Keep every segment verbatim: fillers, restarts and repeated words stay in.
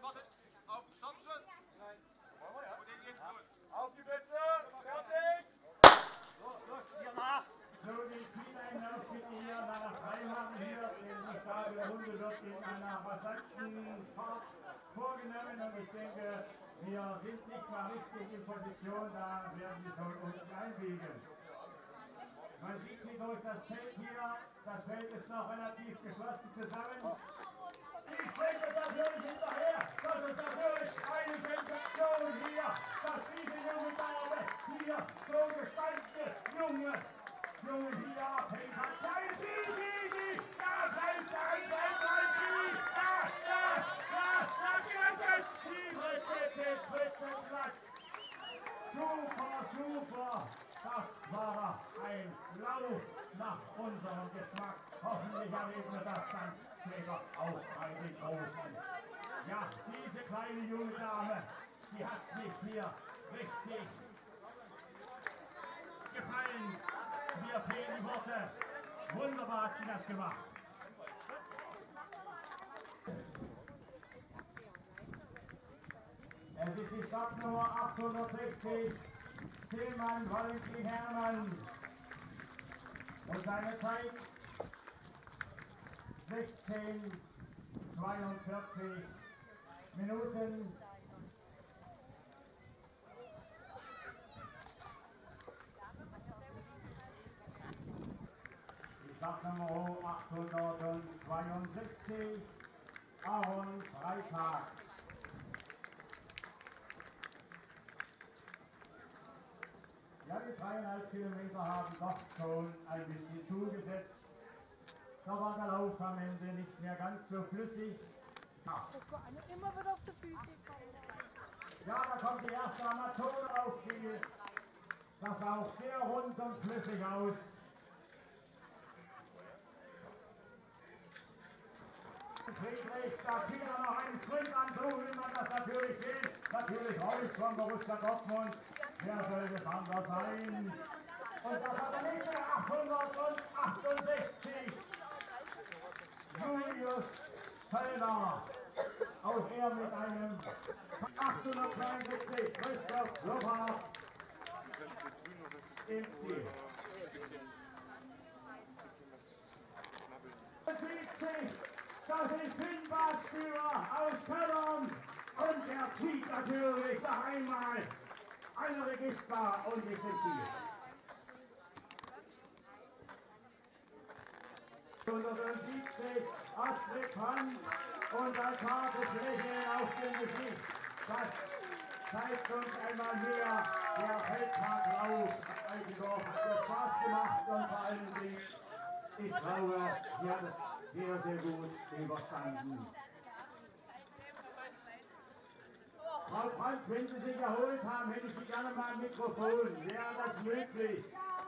Auf Stoppschuss! Nein. Und den geht's los. Auf die Plätze! Fertig! Los, los, hier nach! So, die Zieleinlauf bitte hier nach Freimachen hier, denn die Stapel Hunde wird in einer rasanten Fahrt vorgenommen und ich denke, wir sind nicht mal richtig in Position, da werden sie schon unten einbiegen. Man sieht sie durch das Feld hier, das Feld ist noch relativ geschlossen zusammen. Die springt natürlich hinterher, das ist natürlich eine Sensation hier, dass diese junge Dame hier so gestandene junge Junge hier abhängt hat. Nein, sie, sie, sie! Ja, bleibt ein, bleibt ein, sie! Ja, ja, ja, ja, sie rettet! Sie rettet den dritten Platz! Super, super! Das war ein Lauf nach unserem Geschmack. Hoffentlich erleben wir das dann später auch bei den Großen. Ja, diese kleine junge Dame, die hat mich hier richtig gefallen. Mir fehlen die Worte. Wunderbar hat sie das gemacht. Es ist die Startnummer achthundertsechzig. Tillmann Valentin Herrmann. Und seine Zeit sechzehn zweiundvierzig Minuten. Startnummer achthundertzweiundsechzig, Aaron Freitag. Ja, die dreieinhalb Kilometer haben doch schon ein bisschen zugesetzt. Da war der Lauf am Ende nicht mehr ganz so flüssig. Ja, immer wieder auf der Füße. ja, da kommt die erste Amateur auf, die das sah auch sehr rund und flüssig aus. Friedrich, da zieht er noch einen Sprint an, so will man das natürlich sehen. Natürlich Reus von Borussia Dortmund. Wer soll das anders sein? Und das hat er nicht mehr, achthundertachtundsechzig. Julius Zöllner. Auch er mit einem achthundertzweiundsiebzig. Christoph Locher im Ziel. siebzig. Das ist Finn Basführer aus Pellern und er zieht natürlich noch einmal ein Register und ist im Ziel. hundertsiebzig Astrid Brandt und ein zartes Lächeln auf dem Gesicht. Das zeigt uns einmal mehr, der Feldtaglauf Eichendorf hat mir Spaß gemacht und vor allen Dingen, ich glaube, sie hat es sehr, sehr gut überstanden. Frau Brandt, wenn Sie sich erholt haben, hätte ich Sie gerne mal ein Mikrofon. Wäre das möglich?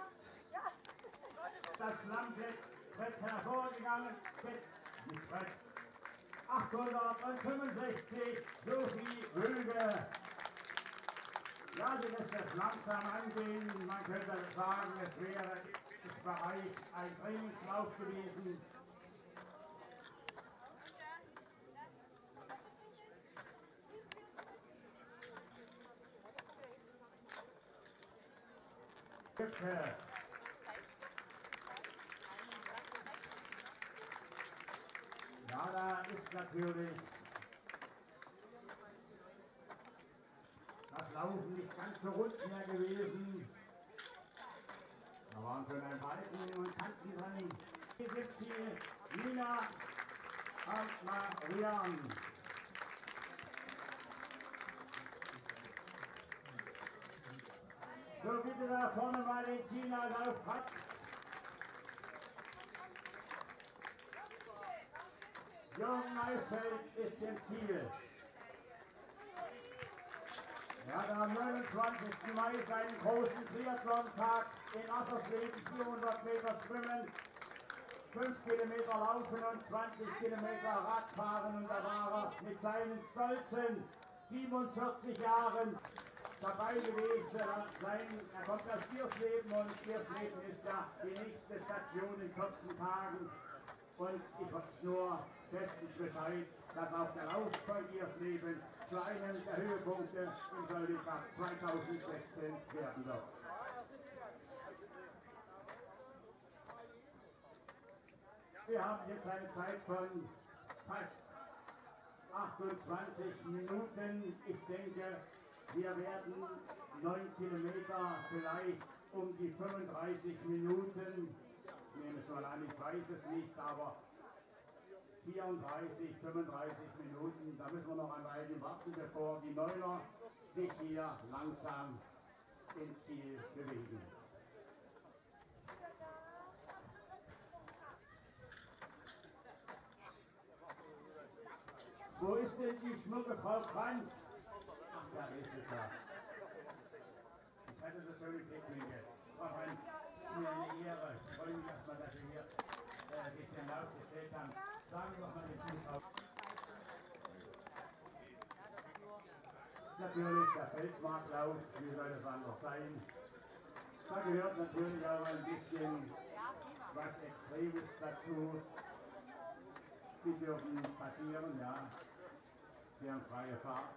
Das Lammbrett hervorgegangen. Nicht Brett. achthundertfünfundsechzig, Sophie Rüge. Ja, sie lässt es langsam angehen. Man könnte sagen, es wäre im Bereich ein Trainingslauf gewesen. Köpfe. Ja, da ist natürlich das Laufen nicht ganz so rund mehr gewesen. Da waren schon ein Balken und Kanten dran. Hier gibt sie Nina und Marian. So, bitte da vorne mal den Zielerlauf hat. Jürgen Maisfeld ist im Ziel. Er hat am neunundzwanzigsten Mai seinen großen Triathlon-Tag in Assersleben, vierhundert Meter schwimmen, fünf Kilometer laufen und zwanzig Kilometer Radfahren. Und da war er mit seinen stolzen siebenundvierzig Jahren dabei gewesen. Er kommt aus Giersleben und Giersleben ist ja die nächste Station in vierzehn Tagen. Und ich weiß nur bestens Bescheid, dass auch der Lauf von Giersleben zu einem der Höhepunkte im Säulenkraft zweitausendsechzehn werden wird. Wir haben jetzt eine Zeit von fast achtundzwanzig Minuten. Ich denke, wir werden neun Kilometer vielleicht um die fünfunddreißig Minuten, ich nehme es mal an, ich weiß es nicht, aber vierunddreißig, fünfunddreißig Minuten, da müssen wir noch ein Weilchen warten, bevor die Neuner sich hier langsam ins Ziel bewegen. Wo ist denn die schmucke Frau Brandt? Ach, da ist sie da. Ich hatte so schöne Blickwinkel. Frau Brandt, es ist mir eine Ehre. Ich freue mich erstmal, dass Sie hier äh, sich den Lauf gestellt haben. Sagen Sie doch mal den Zuschauern. Natürlich der Feldmarktlauf, wie soll das anders sein? Da gehört natürlich auch ein bisschen was Extremes dazu. Sie dürfen passieren, ja. Sie haben freie Fahrt.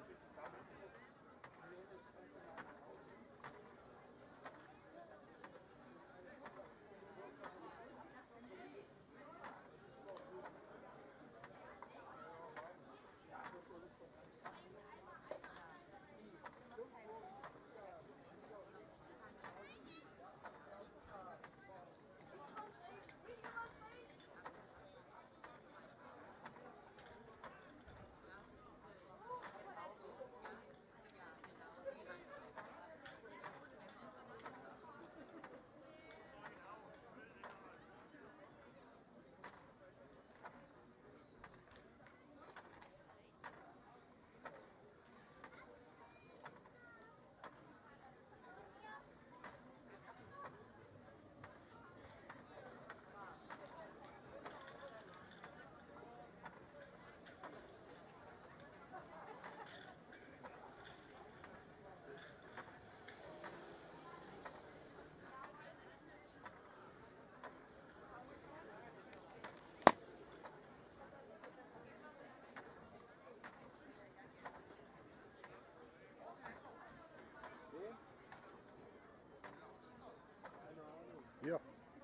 Ja.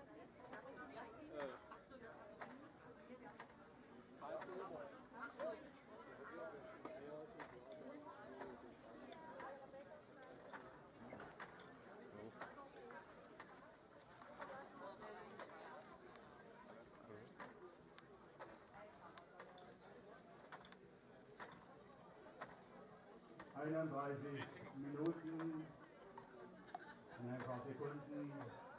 einunddreißig Minuten, in ein paar Sekunden.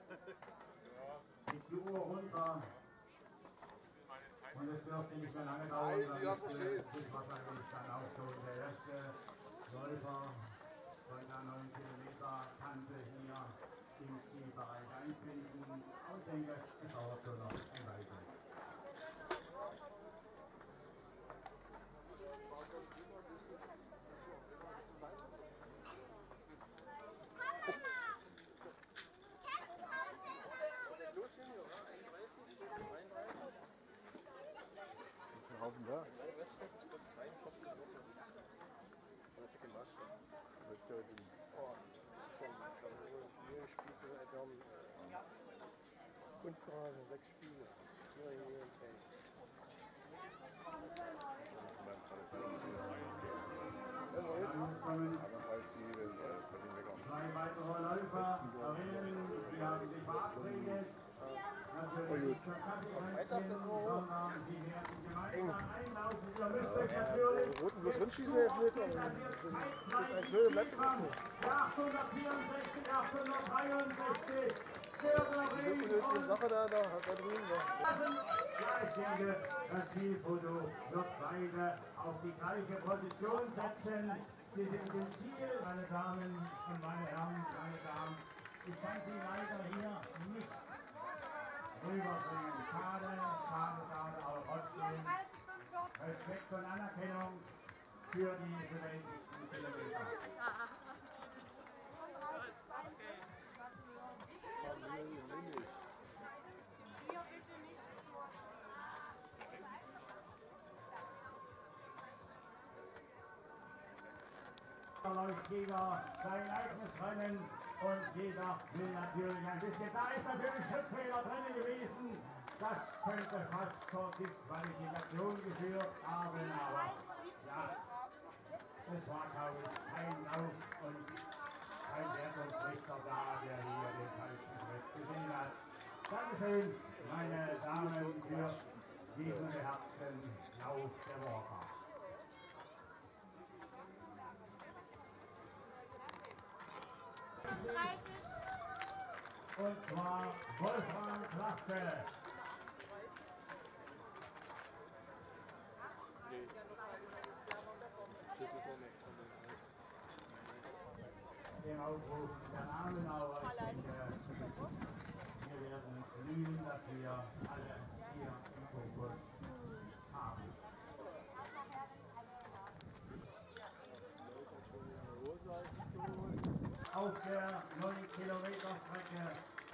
Die Uhr runter und es dürfte nicht mehr lange dauern, dann ist äh, wahrscheinlich dann auch schon der erste Läufer von der neun Kilometer Kante hier im Zielbereich einfinden. Aber ich denke, es dauert schon noch ein Weilchen. Haufen da. zweiundvierzig Wochen. Das ist gewaschen. Das ist ja die. Oh, so, wir spielen, wir haben Kunstrasen, sechs Spiele. Nur hier im Feld. Zwei weitere Läufer erinnern, die haben sich verabredet. Natürlich nicht zur Kaffeekränzchen, sondern sie werden gemeinsam einlaufen. Ihr müsst euch natürlich Roten bloß Rundschießen jetzt mit und das ist ein blöder Blatt. achthundertvierundsechzig, achthundertdreiundsechzig, Die Sache da, da, da drüben. Ja, ich denke, das Zielfoto wird beide auf die gleiche Position setzen. Sie sind im Ziel, meine Damen und meine Herren, meine Damen. Ich kann Sie leider hier nicht rüberbringen. Schade, schade, schade, aber trotzdem Respekt und Anerkennung für die bewältigten Kilometer. Da läuft jeder sein eigenes Rennen und jeder will natürlich ein bisschen. Da ist natürlich Schrittfehler drin gewesen. Das könnte fast zur Disqualifikation geführt haben, aber ja, es war glaube ich kein Lauf und kein Wertungsrichter da, der hier den falschen Schritt gesehen hat. Dankeschön, meine Damen, für diesen beherzten Lauf der Woche. Und zwar Wolfram Klafke. Im Aufruf der Namenauer, ich denke, wir werden uns bemühen, dass wir alle hier im Fokus haben. Auf der neun Kilometer Strecke.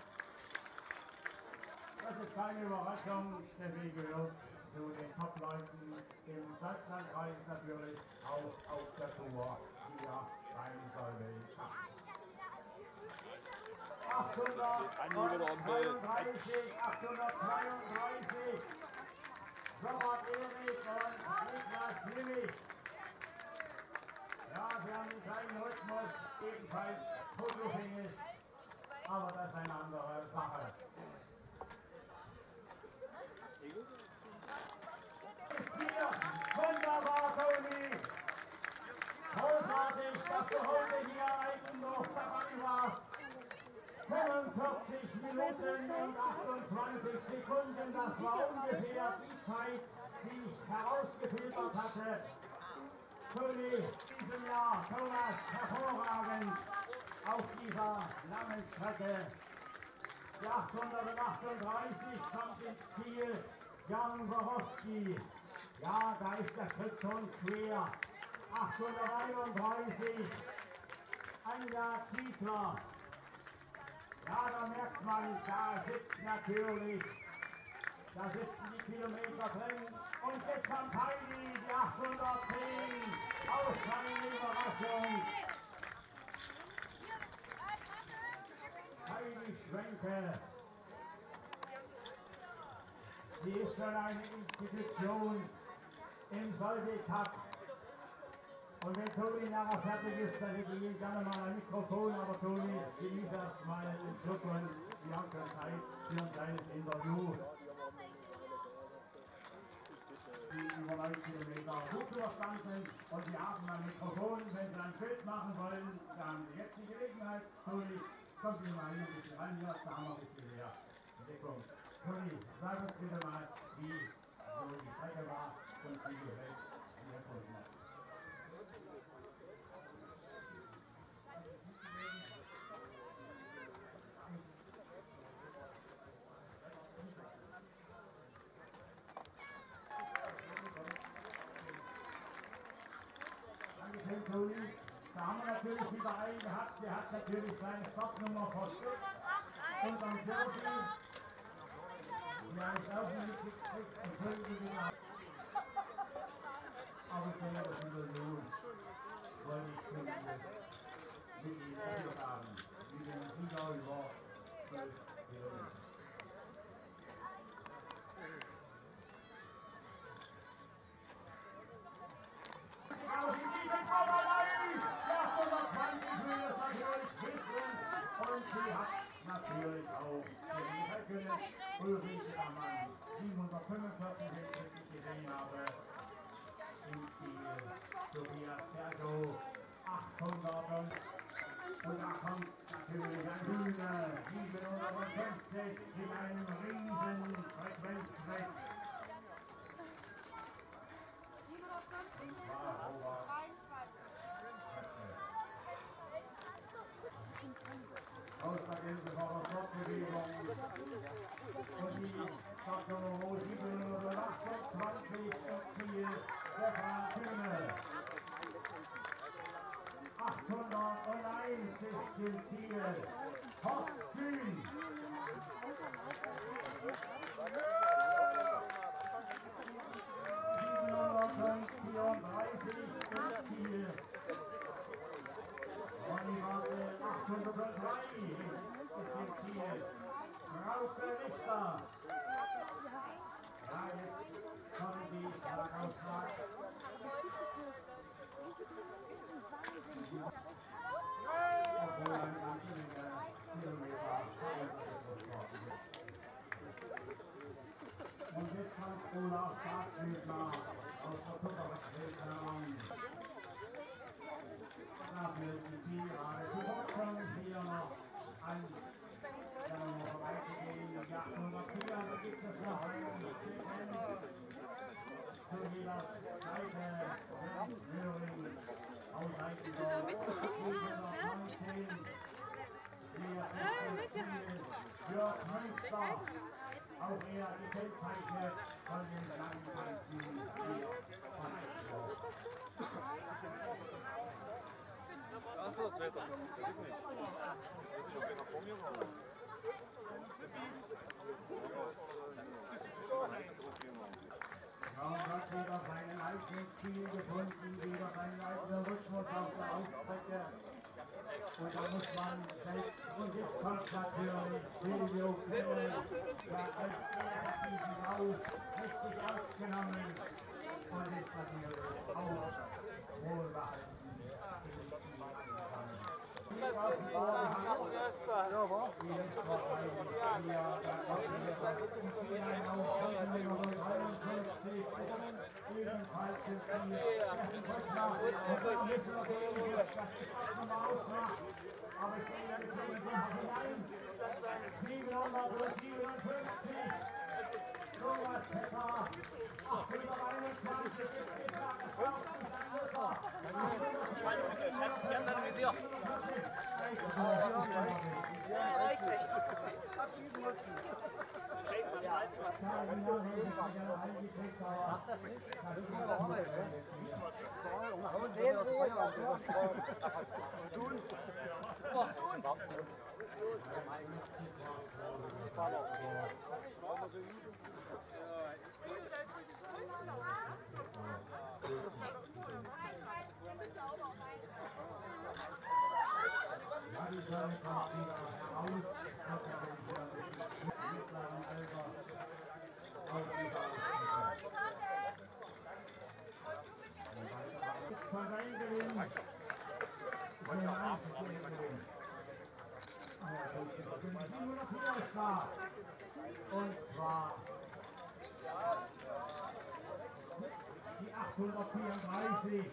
Das ist keine Überraschung, der Weg gehört zu den Top-Leuten im Salzlandkreis natürlich, auch auf der Tour hier beim Solvay-Cup. achthundertdreiunddreißig, achthundertzweiunddreißig, Robert Erik und Niklas Nimmich. Ja, sie haben einen kleinen Rhythmus, ebenfalls fotofähig, aber das ist eine andere Sache. Ist hier wunderbar, Toni! Großartig, dass du heute hier in Eichendorf dabei warst. fünfundvierzig Minuten und achtundzwanzig Sekunden, das war ungefähr die Zeit, die ich herausgefiltert hatte. Toni, diesem Jahr, Thomas, hervorragend auf dieser langen Strecke. Die achthundertachtunddreißig kommt ins Ziel. Jan Borowski. Ja, da ist der Schritt schon schwer. achthunderteinunddreißig. Anja Ziegler. Ja, da merkt man, da sitzt natürlich, da sitzen die Kilometer drin. Und jetzt kommt Heidi, die achthundertzehn. Auch keine Überraschung. Heidi Schwenke. Sie ist schon eine Institution im Solvay-Cup. Und wenn Toni nachher fertig ist, dann hätte ich ihm gerne mal ein Mikrofon. Aber Toni, genieße erst mal den Schluck und wir haben keine Zeit für ein kleines Interview. Die über neun Kilometer gut überstanden und wir haben ein Mikrofon. Wenn Sie ein Bild machen wollen, dann haben Sie jetzt die Gelegenheit. Toni, kommt Sie mal hier ein bisschen ran, hier, da haben wir ein bisschen mehr Deckung. Toni, sag uns bitte mal, wie so die Strecke war und wie du hältst, wie er gefunden hat. Dankeschön, Toni. Da haben wir natürlich wieder einen gehabt, der hat natürlich seine Startnummer versteckt. Und am Viertel, ja, ich auch nicht gekriegt, und Toni wieder. Aber ich denke, das wieder lohnt, weil ich zumindest mit ihm erlebt haben, wie den Sieger über zwölf Kilometer. Und sie hat natürlich auch gewinnen können. Ulrich Ammann, siebenhundertfünfundvierzig, wenn ich richtig gesehen habe, im Ziel. Tobias Fergo, achthundert. Und da kommt natürlich ein Hühner, siebenhundertfünfzig mit einem riesen Frequenzwert. Und zwar Robert. Ausgehende Fortbewegung und die Startnummer siebenhundertachtundzwanzig im Ziel der Frank-Kühne. achthunderteins ist im Ziel Horst Kühn. siebenhundertvierunddreißig im Ziel Frauke Richter. Ja, jetzt kommen die Schlagaussage. Obwohl ein ganz weniger Kilometer und jetzt kommt Olaf Bartschüttler aus der Tupperwechselung. Dafür ist die Zielgerade zu boxen. Hier noch ein, wenn wir noch vorbeizugehen, die achthundertvier, da gibt es noch einen zu jeder Seite. Möhring, Ausseitiger, siebenhundertneunzehn. Hier ist das Ziel. Jörg Münster. Auch er gekennzeichnet von den Langzeiten hier von Eichendorf. Achso, das Wetter. Das sieht nicht. Raum hat wieder seinen eigenen Stil gefunden, wieder seinen eigenen Rhythmus auf der Aufstrecke. Und da muss man selbst, und jetzt kommt natürlich Silvio Pell, der als er diesen Lauf richtig ernst genommen und ist natürlich auch wohlbehalten. Aber ich sehe, wir kriegen sie noch hinein. siebenhundertsiebenundfünfzig. Thomas Pepper. achthunderteinundzwanzig. Die Sonne kommt wieder heraus, hat er den mittleren Alters auf die Baustelle. Von Weingewinn, von der Einzelgewinn. siebenhundertvier ist da. Und zwar die achthundertvierunddreißig.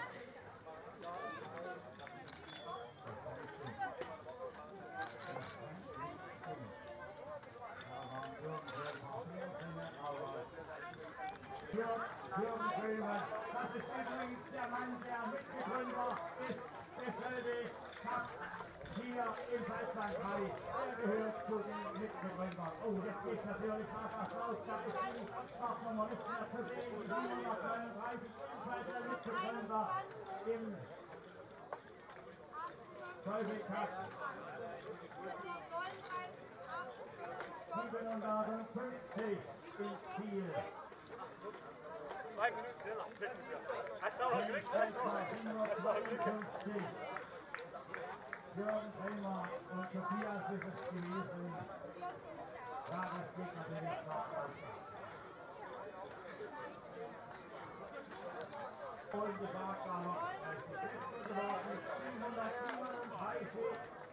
Jürgen Krömer, das ist übrigens der Mann, der Mitbegründer ist desselbe Cups hier im Salzlandkreis. Er gehört zu den Mitbegründern. Oh, jetzt geht es natürlich nach nach raus, da ist die Startnummer nicht mehr zu sehen. Die siebenhundertneununddreißig, ebenfalls der Mitbegründer im Teufel Cup. siebenhundertfünfzig im Ziel. Zwei Minuten schneller. Hast du auch noch Glück? siebenhundertzweiundfünfzig. Jürgen Kremer und Tobias ist es gewesen. Ja, das geht natürlich noch weiter. Und gesagt war noch, er ist die Beste geworden. siebenhundertsiebenunddreißig.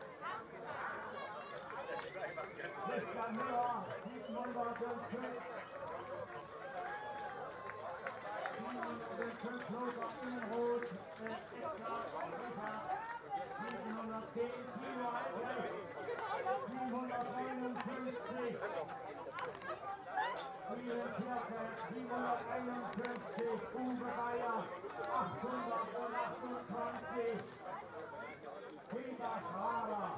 Christian Müller, siebenhundertfünf. siebenhundertfünf Lothar Innenroth, siebenhundertzehn, Timo Albrecht, siebenhundertneunundfünfzig, Friedrich Kirke, siebenhunderteinundfünfzig, Uwe Bayer, achthundertachtundzwanzig, Peter Schrader.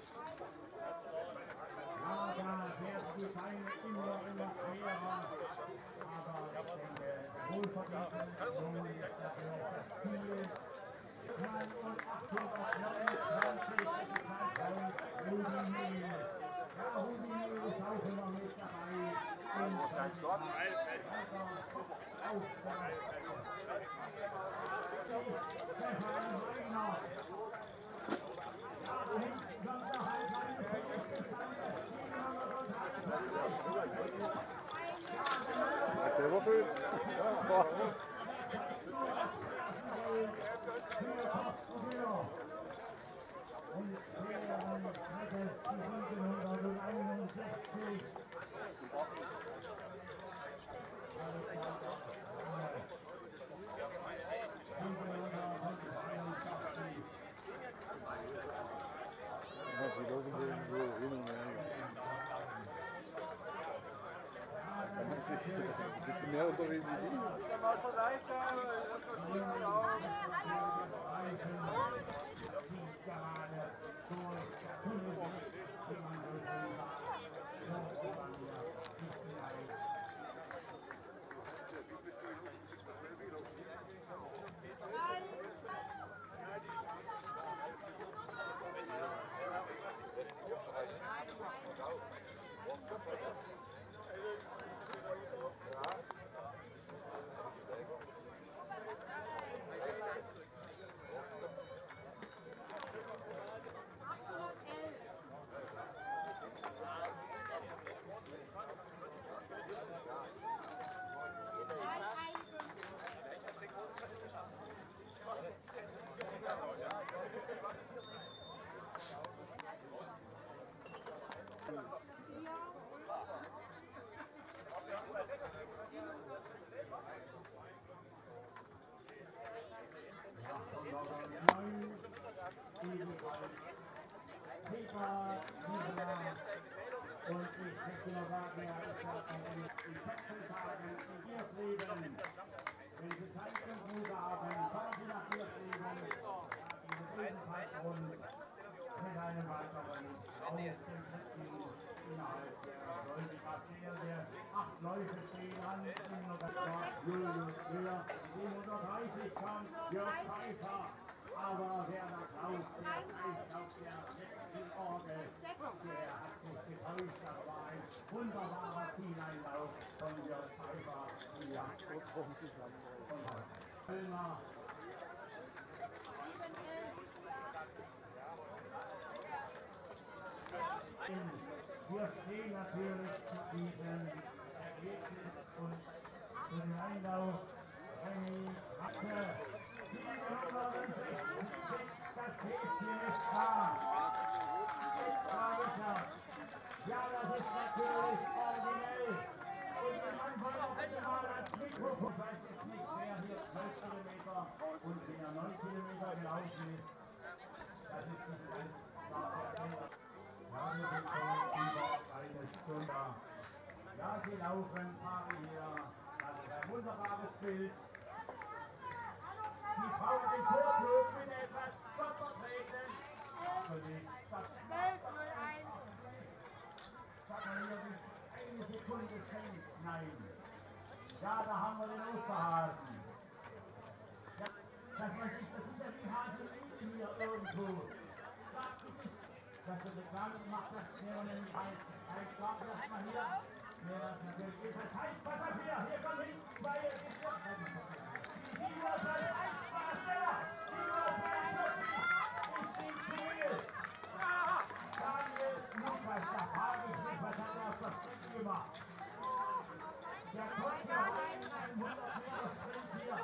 Ja, da werden die Beine immer, immer schwerer, aber ich denke, wohlverdienten Lohn ist natürlich das Ziel. Und achthundertneunundzwanzig, das ist mein Freund Rudi Mühl. Ja, Rudi Mühl ist auch immer mit dabei. Und dann weiter aufbauen. Stefan Reiner. Ja, da hinten kommt noch ein kleines Vergessenstand. siebenhundertdreißig. Die Leute gehen so hin und her. Kann man sich ein bisschen mehr unterrichten wie die? Mal zur Seite, das wird gut aus. Und die Tschechoslowakei ist ja in Wechseltagen in Giersleben. Wenn Sie Zeit und Ruhe haben, kommen Sie nach Giersleben. Diese ebenfalls rund mit einem weiteren auf dem dritten innerhalb der Läufe passieren. Der acht Läufe stehen an. Julius Müller, siebenhundertdreißig kommt Jörg Pfeiffer. Aber Werner Klaus, der gleicht auf der letzten Orgel, der hat sich getäuscht. Das war ein wunderbarer Zieleinlauf von Jörg Pfeiffer. Ja, Kurz vorm Zusammenbruch. Kölner. Wir stehen natürlich zu diesem Ergebnis und zu dem Einlauf. René Hatze. Das Häschen ist da. Ja, das ist natürlich originell. Und der Mann soll auch bitte mal als Mikrofon. Ich weiß jetzt nicht, wer hier zwölf Kilometer und wer neun Kilometer gelaufen ist. Das ist nicht ganz klar erkennbar. Ja, wir sind schon über eine Stunde. Ja, sie laufen, Paare hier. Das ist ein wunderbares Bild. Die Frau mit dem Vorzug mit etwas Stopper treten. zwölf null eins. Eine Sekunde schenkt. Nein. Ja, da haben wir den Osterhasen. Ja, dass man sich, das ist ja wie Haselmühle hier irgendwo. Sagt, du bist, dass du Reklame gemacht hast, nehmen wir nämlich eins. Eins starten erstmal hier. Ja, das ist natürlich jedenfalls heiß. Pass auf hier, hier kommen die zwei. siebenhundertzweiundvierzig ist im Ziel. Daniel Lukas, da frage ich mich, was hat er auf das Ding gemacht? Der kommt ja rein in einen hundert Meter Sprint hier.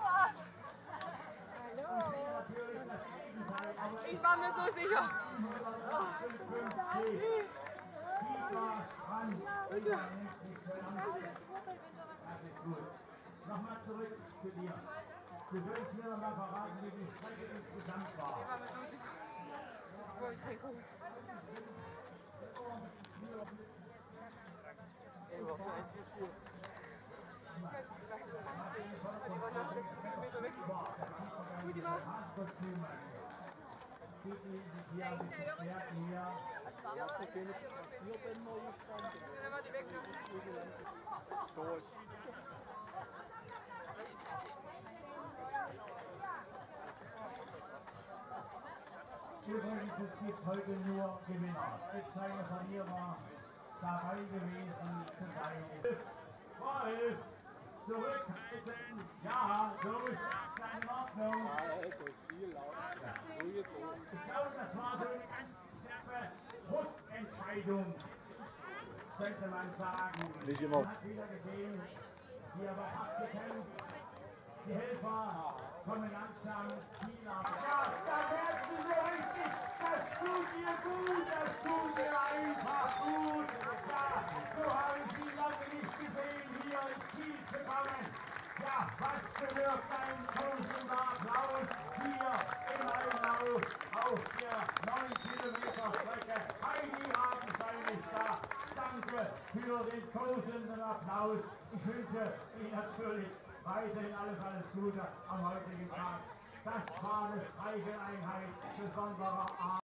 Und sieht natürlich das Gegenteil, aber Ich war mir so sicher. siebenhundertachtundfünfzig. Kiefer, Strand, Kiefer, nichts, nichts für Angst. Das ist gut. Nochmal zurück zu dir. Du willst mir noch mal verraten, wie die Strecke insgesamt war. Ich war mir so sicher. Ich wollte keinen gucken. Die war nach sechs Kilometer weg. Wie die war? Dann war die weg. Durch. Übrigens, es gibt heute nur Gewinner. Es gibt keine Verlierer dabei gewesen zu sein. Wolf, zurückhalten. Ja, so ist das in Ordnung. Durch Ziel laufen. Ruhe zu. Ich glaube, das war so eine ganz knappe Brustentscheidung, könnte man sagen. Nicht immer. Man hat wieder gesehen, Hier wird abgekämpft. Die Helfer kommen langsam Ziel ab. Ja, da merkst du so richtig, das tut dir gut, das tut dir einfach gut. Ja, so habe ich sie lange nicht gesehen, hier ins Ziel zu kommen. Ja, was bewirkt ein tosender Applaus hier in Allenau auf der neun Kilometer Strecke. Heidi Rabenstein ist da. Danke für den tosenden Applaus. Ich wünsche Ihnen natürlich weiterhin alles, alles Gute am heutigen Tag. Das war eine Streicheleinheit besonderer Art.